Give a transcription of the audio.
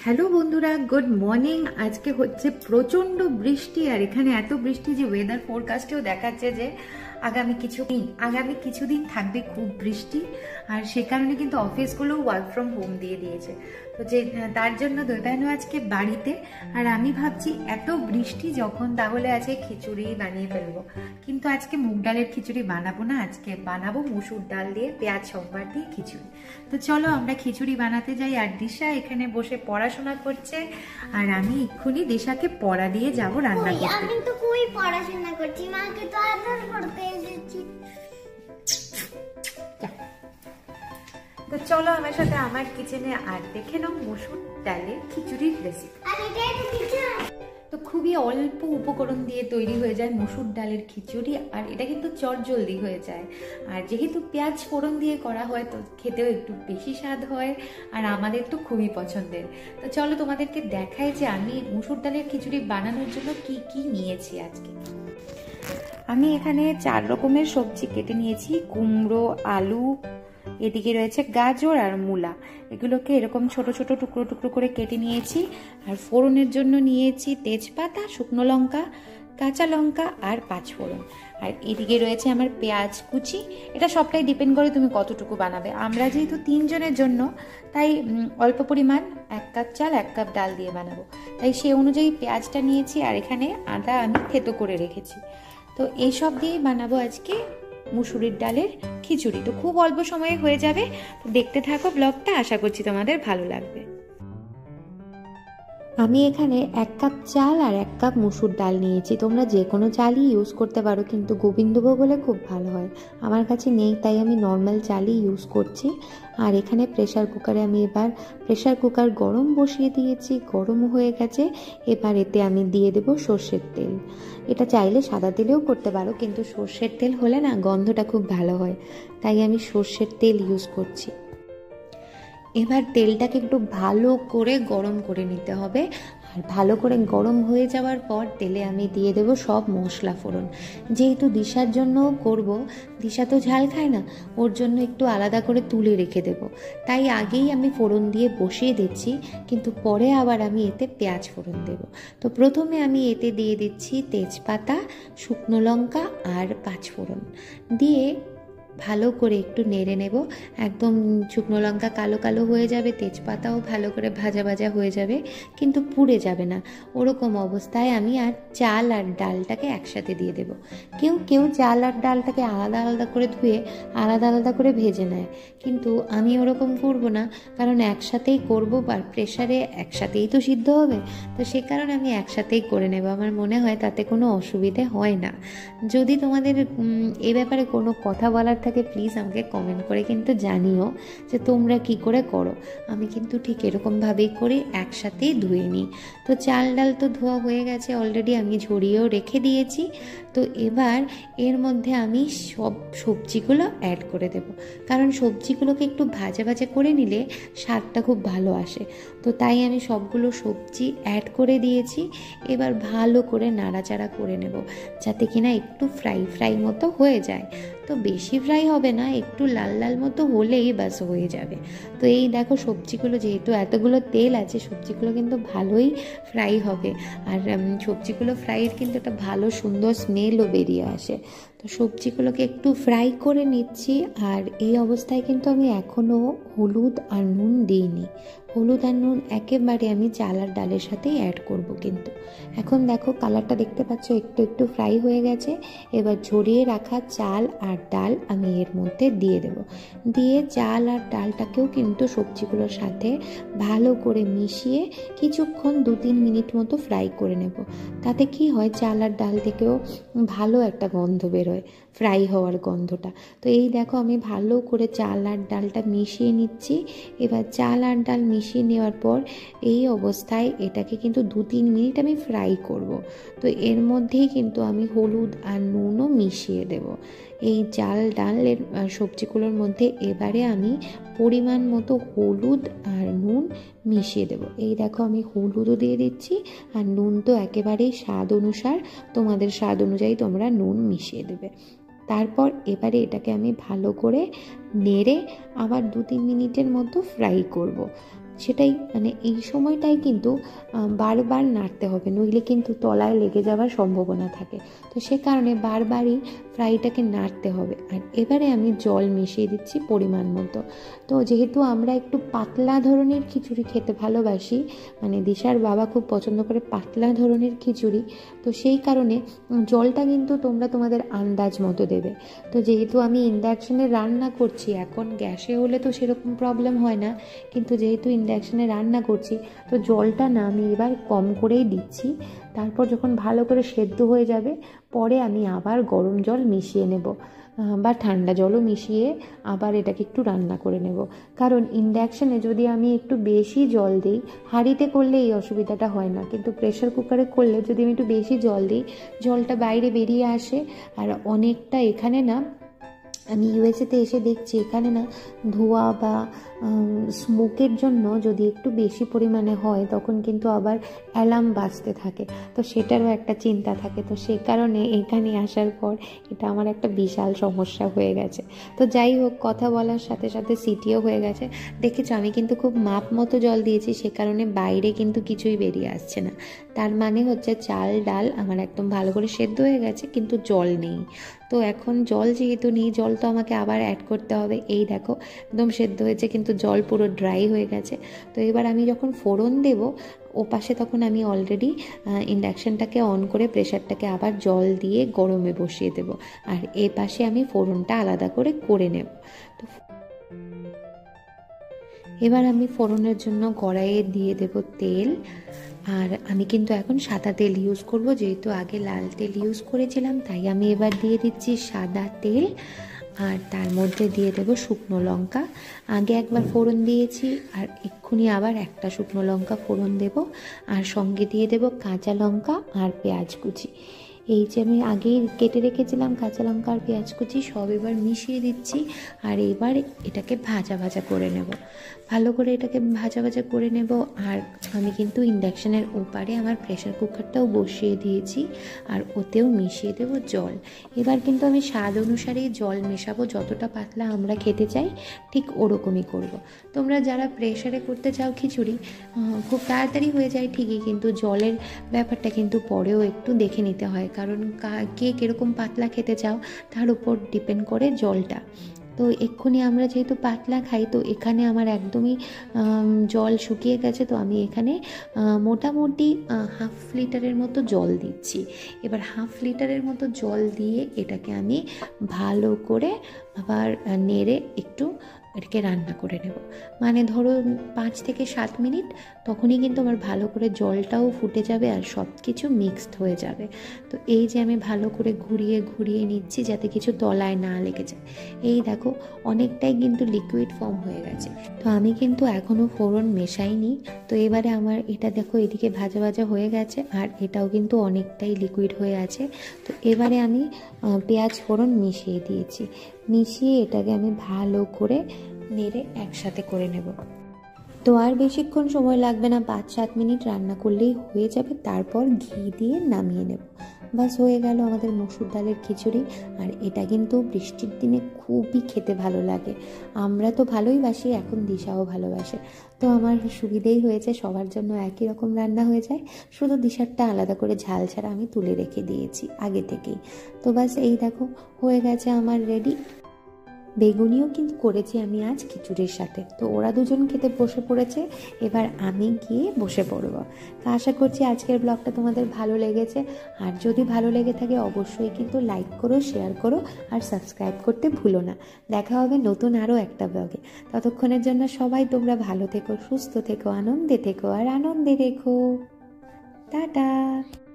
Hello বন্ধুরা, good morning. আজকে হচ্ছে প্রচন্ড বৃষ্টি, আর এখানে এত বৃষ্টি যে ওয়েদার ফোরকাস্টেও দেখাচ্ছে যে আগামী কিছুদিন থাকবে খুব বৃষ্টি। আর সে কারণে কিন্তু অফিসগুলো ওয়ার্ক ফ্রম হোম দিয়ে দিয়েছে। তো যে তার জন্য দৈবায়ন আজকে বাড়িতে। আর আমি ভাবছি এত বৃষ্টি যখন, তাহলে আজকে খিচুড়ি বানিয়ে ফেলবো। কিন্তু আজকে মুগ ডালের খিচুড়ি বানাবো না, আজকে বানাবো মসুর ডাল দিয়ে পেঁয়াজ সম্বার দিয়ে খিচুড়ি। তো চলো আমরা খিচুড়ি বানাতে যাই। আর দিশা এখানে বসে পড়াশোনা করছে, আর আমি এক্ষুনি দিশাকে পড়া দিয়ে যাব রান্না করতে। আমি তো কই পড়াশোনা করছি, মাকে তো আদর করতে এসেছি। তো চলো আমার সাথে আমার কিচেনে, আর দেখে নাও মসুর ডালের খিচুড়ির রেসিপি। তো খুবই অল্প উপকরণ দিয়ে তৈরি হয়ে যায় মসুর ডালের খিচুড়ি, আর এটা কিন্তু চটজলদি হয়ে যায়। আর যেহেতু পেঁয়াজ ফোড়ন দিয়ে করা হয়, তো খেতেও একটু বেশি স্বাদ হয়, আর আমাদের তো খুবই পছন্দের। তো চলো তোমাদেরকে দেখাই যে আমি মসুর ডালের খিচুড়ি বানানোর জন্য কি কি নিয়েছি আজকে। আমি এখানে 4 রকমের সবজি কেটে নিয়েছি। কুমড়ো, আলু, এদিকে রয়েছে গাজর আর মূলা। এগুলোকে এরকম ছোট ছোট টুকরো টুকরো করে কেটে নিয়েছি। আর ফোড়নের জন্য নিয়েছি তেজপাতা, শুকনো লঙ্কা, কাঁচা লঙ্কা আর 5 ফোড়ন। আর এদিকে রয়েছে আমার পেঁয়াজ কুচি। এটা সবটাই ডিপেন্ড করে তুমি কতটুকু বানাবে। আমরা যেহেতু 3 জনের জন্য, তাই অল্প পরিমাণ 1 কাপ চাল 1 কাপ ডাল দিয়ে বানাবো, তাই সেই অনুযায়ী পেঁয়াজটা নিয়েছি। আর এখানে আদা আমি থেতো করে রেখেছি। তো এইসব দিয়েই বানাবো আজকে মুসুরির ডালের খিচুড়ি। তো খুব অল্প সময়ে হয়ে যাবে। তো দেখতে থাকো ব্লগটা, আশা করছি তোমাদের ভালো লাগবে। আমি এখানে 1 কাপ চাল আর 1 কাপ মুসুর ডাল নিয়েছি। তোমরা যে কোনো চালই ইউজ করতে পারো, কিন্তু গোবিন্দভোগ হলে খুব ভালো হয়। আমার কাছে নেই, তাই আমি নর্মাল চালই ইউজ করছি। আর এখানে প্রেসার কুকারে আমি এবার প্রেসার কুকার গরম বসিয়ে দিয়েছি। গরম হয়ে গেছে, এবার এতে আমি দিয়ে দেব সর্ষের তেল। এটা চাইলে সাদা তেলেও করতে পারো, কিন্তু সর্ষের তেল হলে না গন্ধটা খুব ভালো হয়, তাই আমি সর্ষের তেল ইউজ করছি। এবার তেলটাকে একটু ভালো করে গরম করে নিতে হবে। আর ভালো করে গরম হয়ে যাওয়ার পর তেলে আমি দিয়ে দেব সব মশলা ফোড়ন। যেহেতু দিশার জন্য করব, দিশা তো ঝাল খায় না, ওর জন্য একটু আলাদা করে তুলে রেখে দেব, তাই আগেই আমি ফোড়ন দিয়ে বসিয়ে দিচ্ছি। কিন্তু পরে আবার আমি এতে পেঁয়াজ ফোড়ন দেব। তো প্রথমে আমি এতে দিয়ে দিচ্ছি তেজপাতা, শুকনো লঙ্কা আর 5 ফোড়ন দিয়ে ভালো করে একটু নেড়ে নেব। একদম শুকনো লঙ্কা কালো কালো হয়ে যাবে, তেজপাতাও ভালো করে ভাজা ভাজা হয়ে যাবে, কিন্তু পুড়ে যাবে না। ওরকম অবস্থায় আমি আর চাল আর ডালটাকে একসাথে দিয়ে দেব। কেউ কেউ চাল আর ডালটাকে আলাদা আলাদা করে ধুয়ে আলাদা আলাদা করে ভেজে নেয়, কিন্তু আমি ওরকম করব না, কারণ একসাথেই করব। আর প্রেসারে একসাথেই তো সিদ্ধ হবে, তো সে কারণে আমি একসাথেই করে নেব। আমার মনে হয় তাতে কোনো অসুবিধে হয় না। যদি তোমাদের এ ব্যাপারে কোনো কথা বলার থাকে, প্লিজ আমাকে কমেন্ট করে কিন্তু জানিও যে তোমরা কি করে করো। আমি কিন্তু ঠিক এরকমভাবেই করি, একসাথেই ধুয়ে নিই। তো চাল ডাল তো ধোয়া হয়ে গেছে অলরেডি, আমি ঝরিয়েও রেখে দিয়েছি। তো এবার এর মধ্যে আমি সব সবজিগুলো অ্যাড করে দেব, কারণ সবজিগুলোকে একটু ভাজা ভাজা করে নিলে স্বাদটা খুব ভালো আসে। তো তাই আমি সবগুলো সবজি অ্যাড করে দিয়েছি। এবার ভালো করে নাড়াচাড়া করে নেব, যাতে কিনা একটু ফ্রাই ফ্রাই মতো হয়ে যায়। তো বেশি ফ্রাই হবে না, একটু লাল লাল মতো হলেই ব্যাস হয়ে যাবে। তো এই দেখো সবজিগুলো, যেহেতু এতগুলো তেল আছে, সবজিগুলো কিন্তু ভালোই ফ্রাই হবে। আর সবজিগুলো ফ্রাইয়ের কিন্তু একটা ভালো সুন্দর স্মেলও বেরিয়ে আসে। তো সবজিগুলোকে একটু ফ্রাই করে নিচ্ছি। আর এই অবস্থায় কিন্তু আমি এখনও হলুদ আর নুন দিইনি। হলুদ আর নুন একেবারে আমি চাল আর ডালের সাথেই অ্যাড করব। কিন্তু এখন দেখো কালারটা দেখতে পাচ্ছ, একটু একটু ফ্রাই হয়ে গেছে। এবার ঝরিয়ে রাখা চাল আর ডাল আমি এর মধ্যে দিয়ে দেব। দিয়ে চাল আর ডালটাকেও কিন্তু সবজিগুলোর সাথে ভালো করে মিশিয়ে কিছুক্ষণ 2-3 মিনিট মতো ফ্রাই করে নেব। তাতে কি হয়, চাল আর ডাল থেকেও ভালো একটা গন্ধ বেরোয়, ফ্রাই হওয়ার গন্ধটা। তো এই দেখো আমি ভালো করে চাল আর ডালটা মিশিয়ে নিচ্ছি। এবার চাল আর ডাল মিশিয়ে নেওয়ার পর এই অবস্থায় এটাকে কিন্তু 2-3 মিনিট আমি ফ্রাই করব। তো এর মধ্যেই কিন্তু আমি হলুদ আর নুনও মিশিয়ে দেব এই চাল ডালের সবজিগুলোর মধ্যে। এবারে আমি পরিমাণ মতো হলুদ আর নুন মিশিয়ে দেব। এই দেখো আমি হলুদও দিয়ে দিচ্ছি, আর নুন তো একেবারেই স্বাদ অনুসার, তোমাদের স্বাদ অনুযায়ী তোমরা নুন মিশিয়ে দেবে। তারপর এবারে এটাকে আমি ভালো করে নেড়ে আবার 2-3 মিনিটের মতো ফ্রাই করব। সেটাই মানে এই সময়টাই কিন্তু বারবার নাড়তে হবে, নইলে কিন্তু তলায় লেগে যাওয়ার সম্ভাবনা থাকে। তো সে কারণে বারবারই ফ্রাইটাকে নাড়তে হবে। আর এবারে আমি জল মিশিয়ে দিচ্ছি পরিমাণ মতো। তো যেহেতু আমরা একটু পাতলা ধরনের খিচুড়ি খেতে ভালোবাসি, মানে দিশার বাবা খুব পছন্দ করে পাতলা ধরনের খিচুড়ি, তো সেই কারণে জলটা কিন্তু তোমরা তোমাদের আন্দাজ মতো দেবে। তো যেহেতু আমি ইন্ডাকশানে রান্না করছি, এখন গ্যাসে হলে তো সেরকম প্রবলেম হয় না, কিন্তু যেহেতু ইন্ডাকশানে রান্না করছি তো জলটা না আমি এবার কম করেই দিচ্ছি। তারপর যখন ভালো করে সেদ্ধ হয়ে যাবে পরে আমি আবার গরম জল মিশিয়ে নেব বা ঠান্ডা জলও মিশিয়ে আবার এটাকে একটু রান্না করে নেব। কারণ ইন্ডাকশানে যদি আমি একটু বেশি জল দিই, হাঁড়িতে করলে এই অসুবিধাটা হয় না, কিন্তু প্রেশার কুকারে করলে যদি আমি একটু বেশি জল দিই জলটা বাইরে বেরিয়ে আসে। আর অনেকটা এখানে না, আমি ইউএসএতে এসে দেখছি এখানে না ধোঁয়া বা স্মোকের জন্য যদি একটু বেশি পরিমাণে হয় তখন কিন্তু আবার অ্যালার্ম বাজতে থাকে, তো সেটারও একটা চিন্তা থাকে। তো সে কারণে এখানে আসার পর এটা আমার একটা বিশাল সমস্যা হয়ে গেছে। তো যাই হোক, কথা বলার সাথে সাথে সিটিও হয়ে গেছে। দেখেছো আমি কিন্তু খুব মাপ মতো জল দিয়েছি, সে কারণে বাইরে কিন্তু কিছুই বেরিয়ে আসছে না। তার মানে হচ্ছে চাল ডাল আমার একদম ভালো করে সেদ্ধ হয়ে গেছে, কিন্তু জল নেই। তো এখন জল যেহেতু নেই, জল তো আমাকে আবার অ্যাড করতে হবে। এই দেখো একদম সেদ্ধ হয়েছে কিন্তু জল পুরো ড্রাই হয়ে গেছে। তো এবার আমি যখন ফোড়ন দেব ও পাশে তখন আমি অলরেডি ইন্ডাকশানটাকে অন করে প্রেশারটাকে আবার জল দিয়ে গরমে বসিয়ে দেব, আর এ পাশে আমি ফোড়নটা আলাদা করে নেব। তো এবার আমি ফোড়নের জন্য কড়াইয়ে দিয়ে দেব তেল। আর আমি কিন্তু এখন সাদা তেল ইউজ করব, যেহেতু আগে লাল তেল ইউজ করেছিলাম তাই আমি এবার দিয়ে দিচ্ছি সাদা তেল। আর তার মধ্যে দিয়ে দেব শুকনো লঙ্কা। আগে একবার ফোড়ন দিয়েছি আর এক্ষুনি আবার একটা শুকনো লঙ্কা ফোড়ন দেব, আর সঙ্গে দিয়ে দেব কাঁচা লঙ্কা আর পেঁয়াজ কুচি। এই যে আমি আগেই কেটে রেখেছিলাম কাঁচা লঙ্কা আর পেঁয়াজ কুচি সব এবার মিশিয়ে দিচ্ছি। আর এবার এটাকে ভাজা ভাজা করে নেব, ভালো করে এটাকে ভাজা ভাজা করে নেব। আর আমি কিন্তু ইন্ডাকশানের ওপারে আমার প্রেশার কুকারটাও বসিয়ে দিয়েছি, আর ওতেও মিশিয়ে দেব জল। এবার কিন্তু আমি স্বাদ অনুসারেই জল মেশাবো, যতটা পাতলা আমরা খেতে চাই ঠিক ওরকমই করব। তোমরা যারা প্রেশারে করতে চাও খিচুড়ি খুব তাড়াতাড়ি হয়ে যায় ঠিকই, কিন্তু জলের ব্যাপারটা কিন্তু পরেও একটু দেখে নিতে হয়, কারণ কে কীরকম পাতলা খেতে চাও তার উপর ডিপেন্ড করে জলটা। তো এক্ষুনি আমরা যেহেতু পাতলা খাই, তো এখানে আমার একদমই জল শুকিয়ে গেছে। তো আমি এখানে মোটামুটি 1/2 লিটারের মতো জল দিচ্ছি। এবার 1/2 লিটারের মতো জল দিয়ে এটাকে আমি ভালো করে আবার নেড়ে একটু এটাকে রান্না করে নেব। মানে ধরো 5 থেকে 7 মিনিট, তখনই কিন্তু আমার ভালো করে জলটাও ফুটে যাবে আর সব কিছু মিক্সড হয়ে যাবে। তো এই যে আমি ভালো করে ঘুরিয়ে ঘুরিয়ে নিচ্ছি যাতে কিছু তলায় না লেগে যায়। এই দেখো অনেকটাই কিন্তু লিকুইড ফর্ম হয়ে গেছে। তো আমি কিন্তু এখনও ফোড়ন মেশাইনি। তো এবারে আমার এটা দেখো এদিকে ভাজা ভাজা হয়ে গেছে আর এটাও কিন্তু অনেকটাই লিকুইড হয়ে আছে। তো এবারে আমি পেঁয়াজ ফোড়ন মিশিয়ে দিয়েছি, মিশিয়ে এটাকে আমি ভালো করে নেড়ে একসাথে করে নেব। তো আর বেশিক্ষণ সময় লাগবে না, 5-7 মিনিট রান্না করলেই হয়ে যাবে। তারপর ঘি দিয়ে নামিয়ে নেব, বাস হয়ে গেল আমাদের মসুর ডালের খিচুড়ি। আর এটা কিন্তু বৃষ্টির দিনে খুবই খেতে ভালো লাগে, আমরা তো ভালোই বাসি, এখন দিশাও ভালোবাসে। তো আমার সুবিধেই হয়েছে, সবার জন্য একই রকম রান্না হয়ে যায়, শুধু দিশারটা আলাদা করে ঝাল ছাড়া আমি তুলে রেখে দিয়েছি আগে থেকেই। তো বাস এই দেখো হয়ে গেছে আমার রেডি। বেগুনিও কিন্তু করেছি আমি আজ খিচুড়ির সাথে। তো ওরা দুজন খেতে বসে পড়েছে, এবার আমি গিয়ে বসে পড়বো। তো আশা করছি আজকের ব্লগটা তোমাদের ভালো লেগেছে, আর যদি ভালো লেগে থাকে অবশ্যই কিন্তু লাইক করো, শেয়ার করো আর সাবস্ক্রাইব করতে ভুলো না। দেখা হবে নতুন আরও একটা ব্লগে। ততক্ষণের জন্য সবাই তোমরা ভালো থেকো, সুস্থ থেকো, আনন্দে থেকো আর আনন্দে রেখো। টাটা।